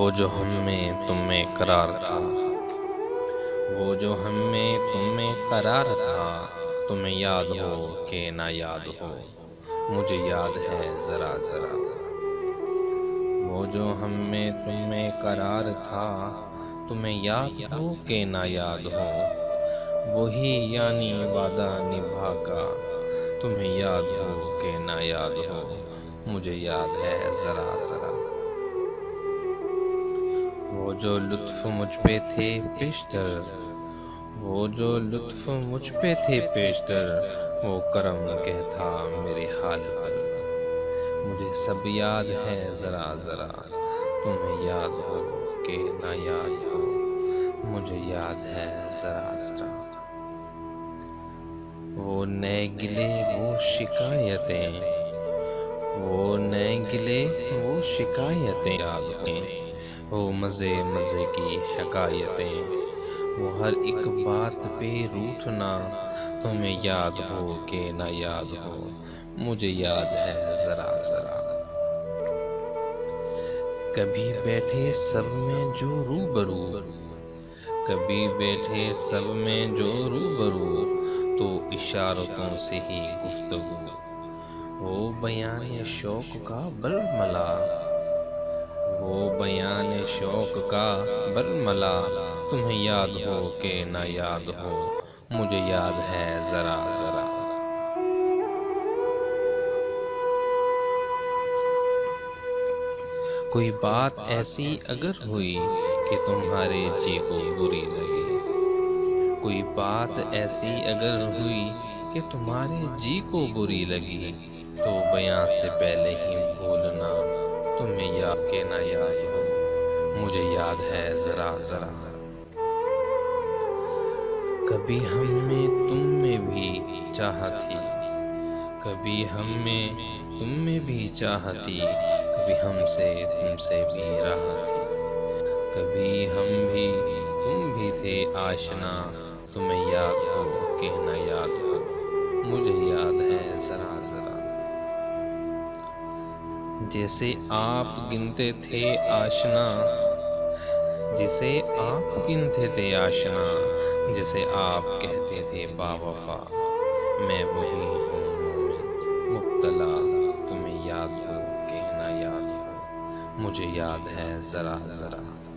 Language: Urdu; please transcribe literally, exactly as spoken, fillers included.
وہ جو ہم میں تم میں قرار تھا، وہ جو ہم میں تم میں قرار تھا، تمہیں یاد ہو کہ نہ یاد ہو، مجھے یاد ہے ذرا ذرا۔ وہ جو ہم میں تم میں قرار تھا، تمہیں یاد ہو کہ نہ یاد ہو، وہی یعنی وعدہ نبھا کا، تمہیں یاد ہو کہ نہ یاد ہو، مجھے یاد ہے ذرا ذرا۔ وہ جو لطف مجھ پہ تھے پیشتر، وہ جو لطف مجھ پہ تھے پیشتر، وہ کرم کہتا میرے حال پر، مجھے سب یاد ہے ذرا ذرا، تمہیں یاد ہو کہ نہ یاد ہو، مجھے یاد ہے ذرا ذرا۔ وہ نئے گلے وہ شکایتیں، وہ نئے گلے وہ شکایتیں یاد ہیں، وہ مزے مزے کی حکایتیں، وہ ہر ایک بات پہ روٹھنا، تمہیں یاد ہو کہ نہ یاد ہو، مجھے یاد ہے ذرا ذرا۔ کبھی بیٹھے سب میں جو روبرو، کبھی بیٹھے سب میں جو روبرو، تو اشارتوں سے ہی گفتگو، وہ بیان شوق کا برملا، وہ بیان شوق کا برملا، تمہیں یاد ہو کہ نہ یاد ہو، مجھے یاد ہے ذرا ذرا۔ کوئی بات ایسی اگر ہوئی کہ تمہارے جی کو بری لگی، کوئی بات ایسی اگر ہوئی کہ تمہارے جی کو بری لگی، تو بیاں سے پہلے ہی بھولنا، تمہیں یاد کہ نہ یاد ہو، مجھے یاد ہے ذرا ذرا۔ کبھی ہم میں تم میں بھی چاہت تھی، کبھی ہم میں تم میں بھی چاہت تھی، کبھی ہم سے تم سے بھی راحت تھی، کبھی ہم بھی تم بھی تھے آشنا، تمہیں یاد ہو کہ نہ یاد ہو، مجھے یاد ہے ذرا ذرا۔ جیسے آپ گنتے تھے آشنا، جسے آپ گنتے تھے آشنا، جسے آپ کہتے تھے با وفا، میں وہی ہوں مومن مبتلا، تمہیں یاد ہو کہ نہ یاد ہو، مجھے یاد ہے ذرا ذرا۔